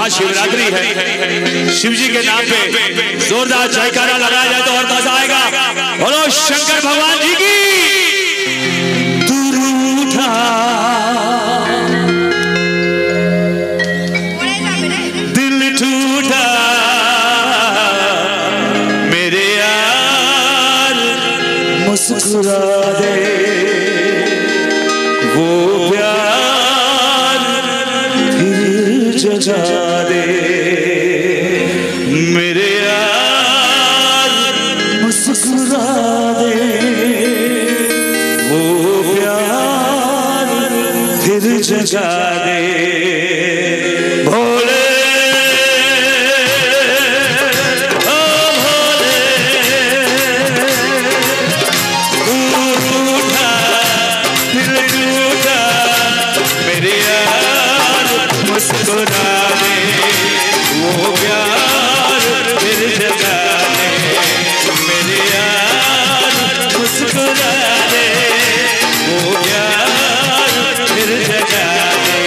महाशिवरात्रि है, शिव जी के नाम पे जोरदार जयकारा लगाया जाए तो और मजा आएगा। बोलो शंकर भगवान जी की। रूठा दिल टूटा मेरे यार मुस्कुरा दे, वो प्यार फिर जगा दे मेरे यार मुस्कुरा दे, वो प्यार फिर जगा दे। भोले ओ भोले रूठा दिल टूटा मेरे यार मुस्कुरा दे, वो प्यार फिर जगा दे मेरे यार मुस्कुरा दे, वो प्यार फिर जगा दे।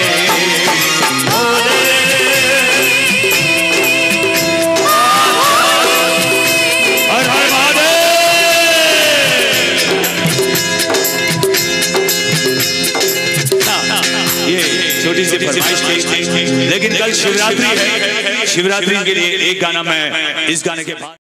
हर हर महादेव। ये छोटी सी फरमाइश थी, लेकिन कल शिवरात्रि है, शिवरात्रि के लिए एक गाना मैं इस गाने के बाद